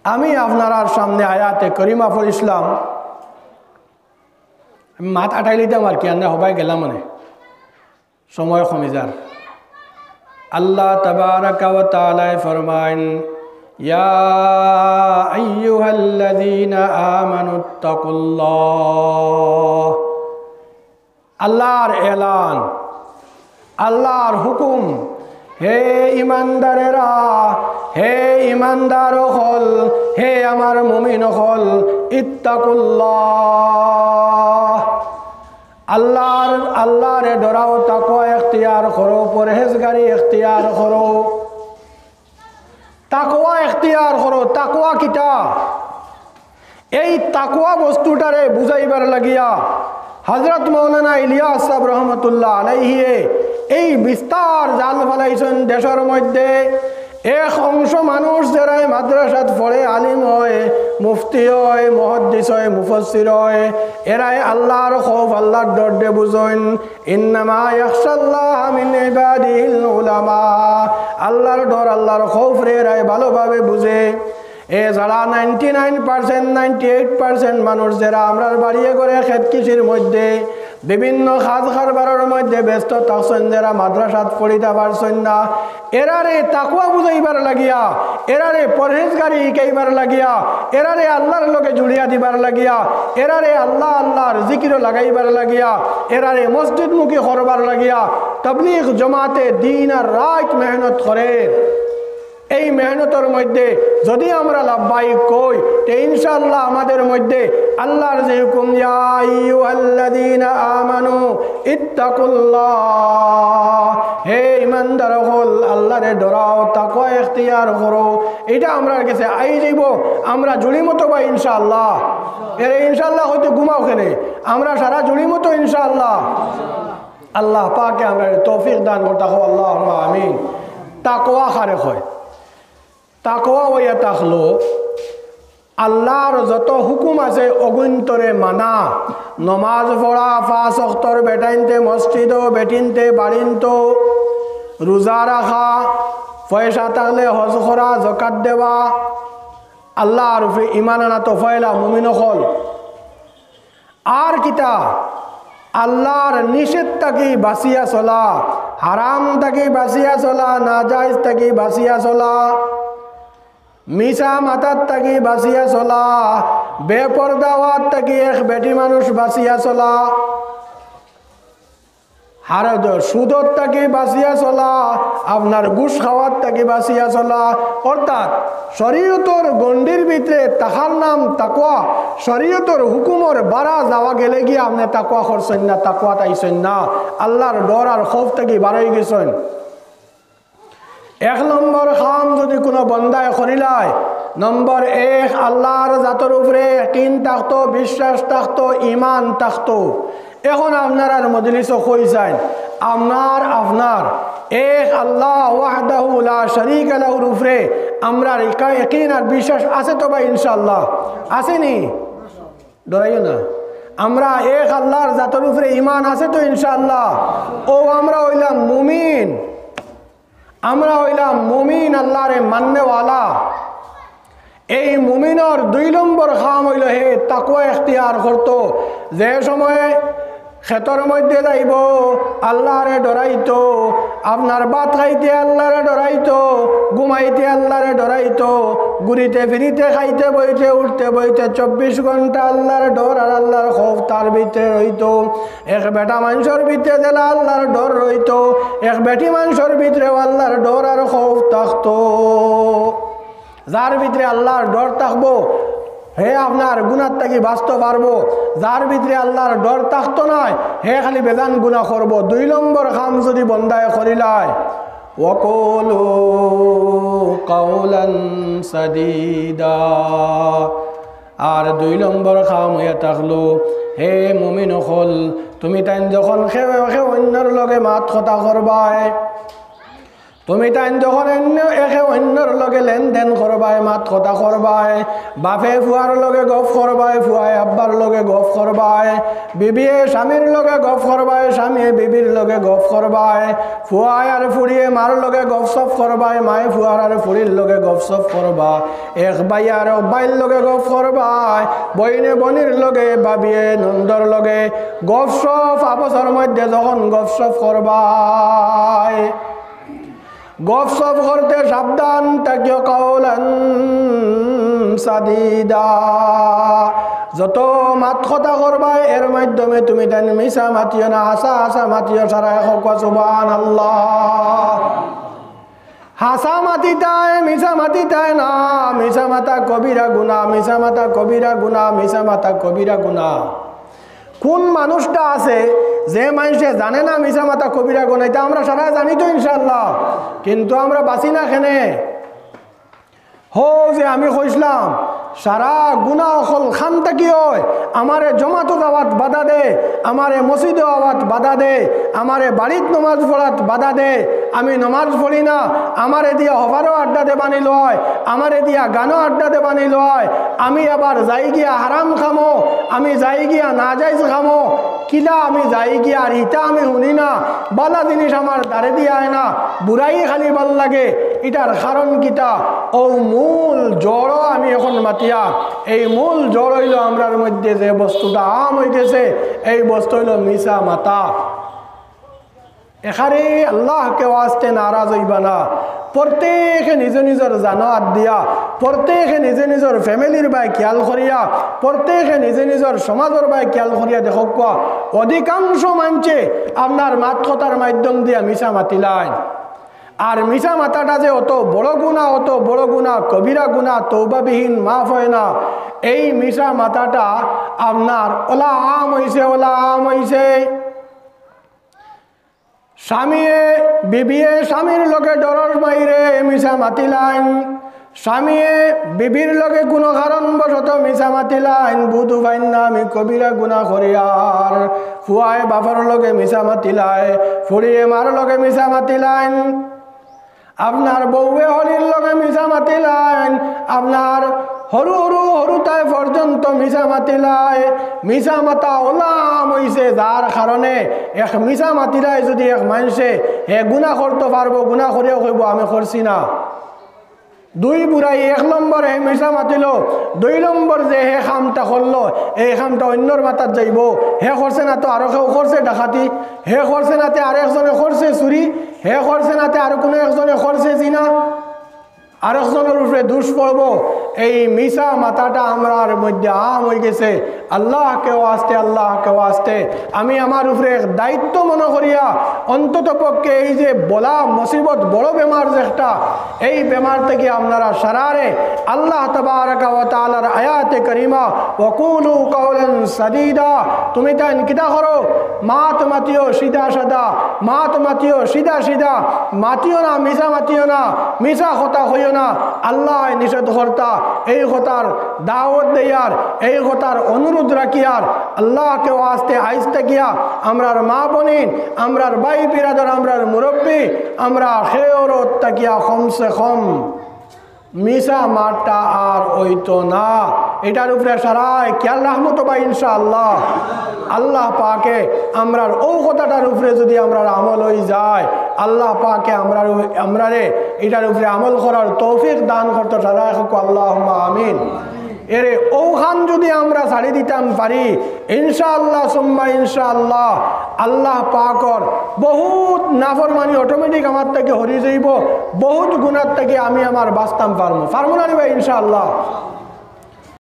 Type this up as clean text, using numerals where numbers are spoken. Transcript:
আমি আপনার সামনে আয়াতে করিমা পড়িছিলাম, মাত আটাই লিতাম আর কি, আমরা সবাই গেলাম মানে সময় কমিজার। আল্লাহ তাবারাকা ওয়া তাআলা ফরমায়েন, ইয়া আইয়ুহাল্লাযীনা আমানুত্তাকুল্লাহ। আল্লাহর এলান, আল্লাহর হুকুম, হে ইমানদারেরা, হে ইমানদার হল, হে আমার মুমিন হল, ইত্তাকুল্লাহ, আল্লাহরে ডরাও, তাকওয়া ইখতিয়ার করো, পরহেজগারি ইখতিয়ার করো, তাকওয়া ইখতিয়ার করো। তাকওয়া কিটা? এই তাকওয়া বস্তুটারে বুঝাইবার লাগিয়া হযরত মাওলানা ইলিয়াস সাহেব রহমতুল্লাহ আলাইহি এই বিস্তার জাল ফেলাইছেন দেশের মধ্যে। এক অংশ মানুষ যারা মাদ্রাসাত পড়ে, আলিম হয়, মুফতি হয়, মুহাদ্দিস হয়, মুফাসসির হয়, এরাই আল্লাহর খৌফ, আল্লাহর ডর দিয়ে বুঝেন। ইন্নামা ইয়াখশাল্লাহ মিন ইবাদিহিল উলামা। আল্লাহর ডর, আল্লাহর খৌফ রে এরাই ভালোভাবে বুঝে। এ যারা 99%, 98% মানুষ যারা আমরা বাড়িয়ে করে খেত কৃষির মধ্যে বিভিন্ন কাজ কারবারের মধ্যে ব্যস্ত থাকছেন, যারা মাদ্রাসাত পড়িতে পারছেন না, এরারে তাকওয়া বুঝাইবার লাগিয়া, এরারে পরহেজগারি শিখাইবার লাগিয়া, এরারে আল্লাহর লগে জুড়িয়া দিবার লাগিয়া, এরারে আল্লাহর জিকির লাগাইবার লাগিয়া, এরারে মসজিদমুখী করবার লাগিয়া তাবলীগ জমাতে দিন আর রাত মেহনত করে। এই মেহনতের মধ্যে যদি আমরা লাভবাহিক কই, তে ইনশাআল্লাহ আমাদের মধ্যে আল্লাহর যে হুকুম, ইয়া আইয়ুহাল্লাযীনা আমানু ইত্তাকুল্লাহ, হে ইমানদার হল, আল্লাহরে ডরাও, তাকওয়া ইখতিয়ার করো, এটা আমরা কাছে আই যাইব। আমরা জুড়ি মতো বা ইনশাআল্লাহ, এর ইনশাআল্লাহ হয়তো ঘুমাও খেলে আমরা সারা জুড়ি মতো ইনশাআল্লাহ। আল্লাহ পাকে আমরা তৌফিক দান করতে হো, আল্লাহুম্মা আমিন। তাকওয়া খারে হয়, তাকওয়া হইয়া থাকলো আল্লাহর যত হুকুম আছে অগুন্তরে মানা, নমাজ পড়া, 5 ওয়াক্তর বেটাইনতে মসজিদ, বেটিনতে বাড়িনতো, রোজা রাখা, পয়সা থাকলে হজ করা, যাকাত দেওয়া, আল্লাহর উপরে ঈমান আনা তো ফয়লা মুমিন হল। আর কিতা? আল্লাহর নিষেধ থাকি বাঁচিয়া চলা, হারাম থাকি বাঁচিয়া চলা, নাজায়েজ থাকি বাঁচিয়া চলা, মিছা মাতার থাকি বাঁচিয়া চলা, বেপরদাওয়াত থাকি এক বেটি মানুষ বাঁচিয়া চলা, সুদর থাকি বাঁচিয়া চলা, আপনার ঘুষ খাওয়ার থাকি বাঁচিয়া চলা। অর্থাৎ শরীয়তর গণ্ডির ভিতরে তাহার নাম তাকওয়া। শরীয়তর হুকুমর বাড়া যাওয়া গেলে গিয়ে আপনি তাকওয়া করছেন না, তাকওয়া তাইছেন না, আল্লাহর ডর আর খৌফ থাকি বাড়াই গেছেন। 1 নম্বর কাম যদি কোনো বন্দায় করিলায়, নম্বর 1 আল্লাহর জাতের উপরে ইয়াকিন থাকতো, বিশ্বাস থাকতো, ঈমান থাকতো। এখন আপনার আর মজলিসও কই যায়, আপনার এক আল্লাহ ওয়াহদাহু লা শারীকা লাহুর উপরে আমরা ইয়াকিন আর বিশ্বাস আছে তো ভাই ইনশাআল্লাহ? আসেনি? ডরাইও না। আমরা এক আল্লাহর জাতের উপরে ঈমান আছে তো ইনশাআল্লাহ? ও আমরা হইলাম মুমিন, আমরা হইলাম মুমিন, আল্লাহরে মাননেওয়ালা। এই মুমিনের 2 নম্বর কাম হইল হে তাকওয়া ইখতিয়ার করতো। যে সময়ে ক্ষেতর মধ্যে যাইব আল্লাহরে ডরাইতো, আপনার ভাত খাইতে আল্লাহরে ডরাইতো, ঘুমাইতে আল্লাহরে ডরাইতো, ঘুরিতে ফিরিতে, খাইতে বইতে, উঠতে বইতে 24 ঘন্টা আল্লাহর ডর আর আল্লাহর খৌফ তার ভিতরে রইতো। এক বেটা মানুষের ভিতরে দিলে আল্লাহর ডর রইতো, এক বেটি মানুষের ভিতরেও আল্লাহর ডর আর খৌফ থাকতো। যার ভিতরে আল্লাহর ডর থাকবো হে আপনার গুনার থাকি বাঁচতে পারবো, যার ভিতরে আল্লাহর ডর থাকতো নয় হে খালি বেজান গুনাহ করবো। 2 নম্বর কাম যদি বন্দায় করিলায়, ওয়াকুলু কাওলান সাদীদা, আর 2 নম্বর কাম হইয়া থাকলো হে মুমিন হল, তুমি তাই যখন খেয়ে অন্যর লগে মাত কথা করবায়, তুমি তাই যখন একে অন্যর লগে লেনদেন করবায়, মাত কথা করবায়, বাপে ফুয়ার লগে গপ করবায়, ফুয়ায় আব্বার লগে গপ করবায়, বিবিয়ে স্বামীর লগে গপ করবায়, স্বামীয়ে বিবির লগে গপ করবায়, ফুয়ায় আর ফুড়িয়ে মার লগে গপসপ করবায়, মায়ে ফুয়ার আর ফুড়ির লগে গপসপ করবা, এক ভাই আর বাইর লগে গপ করবায়, বইনে বনির লগে, বাবিয়ে নন্দর লগে গপসপ আপসের মধ্যে যখন গপসপ করবায়, গপসপ করতে সাবধান থাকিও কাউলান সাদিদা। যত মাত কথা করবা এর মাধ্যমে তুমি তাই মিশা মাতিও না, হাসা হাসা মাতিও সারা সুবহানাল্লাহ। হাসা মাতিতায় মিশা মাতিতায় না, মিশা মাতা কবিরা গুনাহ, মিশা মাতা কবিরা গুনাহ, মিশা মাতা কবিরা গুনাহ। কোন মানুষটা আছে যে মানুষে জানে না মিশা মাতা কবিরা গুনাহ? এটা আমরা সারা জানি তো ইনশাআল্লাহ, কিন্তু আমরা বাঁচি না কেনে? হো যে আমি কইসলাম সারা গুনাহ অকল খান থাকি হয়, আমারে জমাতো যাওয়াত বাধা দে, আমারে মসজিদে আওয়াত বাধা দে, আমারে বাড়িত নমাজ পড়াত বাধা দে, আমি নমাজ পড়ি না, আমারে দিয়া হবারও আড্ডা দে বানি লয়, আমারে দিয়া গানও আড্ডা দে বানি লয়, আমি আবার যাই গিয়া হারাম খামো, আমি যাই গিয়া না যাইজ খামো, কিলা আমি যাই গিয়া আর ইটা আমি শুনি না, বালা জিনিস আমার দাঁড়ে দিয়া হয় না, বুড়াই খালি ভাল লাগে। এটার কারণ কিটা? ও মূল জড় আমি এখন মাতিয়া, এই মূল জড় হইল আমরার মধ্যে যে বস্তুটা আম হইতেছে, এই বস্তু হইল মিশা মাতা। এখানে আল্লাহকে ওয়াস্তে নারাজ হইবা না। প্রত্যেকে নিজ নিজের জানাত দিয়া, প্রত্যেকে নিজে নিজের ফ্যামিলির বাই খেয়াল করিয়া, প্রত্যেকে নিজে নিজের সমাজের বাই খেয়াল করিয়া দেখক অধিকাংশ মানুষে আপনার মাত কথার মাধ্যম দিয়া মিশা মাতিলাইন। আর মিশা মাতাটা যে অত বড় গুনাহ, অত বড় গুনাহ, কবিরা গুনাহ, তওবাবিহীন মাফ হয় না। এই মিশা মাতাটা আপনার ওলা আম হইছে, ওলা আম হইছে। স্বামীয়ে বিবিয়ে স্বামীর লগে ডরর মাইরে মিশা মাতিলাইন, স্বামীয়ে বিবির লগে কোনো কারণবশত মিশা মাতিলাইন, বুধু ভাইন না আমি কবিরা গুনাহ করি। আর ফুয়ায় বাবার লগে মিশা মাতিলায়, ফুড়িয়ে মার লগে মিশা মাতিলাইন, আপনার বউয়ে হরির লগে মিশা মাতিলাইন, আপনার হরু হরু হরুতায় পর্যন্ত মিশা মাতিলায়। মিশা মাতা ওলাম হইছে, যার কারণে এক মিশা মাতিলায় যদি এক মানুষে হে গুনাহ করতে পারবো, গুনাহ করিও কইব আমি করছি না। দুই বুড়াই এক নম্বর হে মিশা মাতিল, দুই নম্বর যে হে খামটা করলো, এই খামটা অন্যর মাথার যাইব। হে করছে না তো আরো কেউ করছে ডাকাতি, হে করছে নাতে আর একজনে করছে চুরি, হে করছে নাতে আর কোনো একজনে করছে জিনা, আরেকজনের উপরে দুষ পড়ব। এই মিশা মাথাটা আমরার মধ্যে আম হয়ে গেছে। আল্লাহকে ওয়াস্তে, আল্লাহকে ওয়াস্তে আমি আমার উপরে এক দায়িত্ব মনে করিয়া অন্তত পক্ষে এই যে বলা মুসিবত বড় বেমার যে একটা, এই বেমার থেকে আপনারা সারারে আল্লাহ তাবারাকা ওয়া তাআলার আয়াতে কারিমা ওয়াকুলু কাওলান সাদীদা, তুমি তাই কিতা করো, মাত মাতিও সিধা সাদা, মাত মাতিও সিধা সিধা, মাতিও না মিশা, মাতিও না মিশা কথা হইও না। আল্লাহ নিষেধ কর্তা, এই কথার দাওয়াত দেয়ার, এই কথার অনুরোধ রাখিয়ার আল্লাহকে ওয়াস্তে আইস্তে গিয়া আমরার মা বোনিন, আমরার ভাই বিরাদর, আমরার মুরব্বী, আমরা খেয়রত তাকিয়া কমসে কম মিশা মারটা আর হইতো না। এটার উপরে সারাই খেয়াল রাখবো তো ভাই ইনশাআল্লাহ। আল্লাহ পাকে আমরার ও কথাটার উপরে যদি আমরা আমল হয়ে যায়, আল্লাহ পাকে আমরারে এটার উপরে আমল করার তৌফিক দান করতে সারাই হোক আল্লাহুম্মা আমিন। এরে ওখান যদি আমরা ছাড়ি দিতাম পারি ইনশাআল্লাহ সুম্মা ইনশাআল্লাহ, আল্লাহ পাকর বহুত নাফরমানি অটোমেটিক আমার থেকে হরি যাইব, বহুত গুণার থেকে আমি আমার বাঁচতাম পারবো না রে ভাই ইনশাআল্লাহ।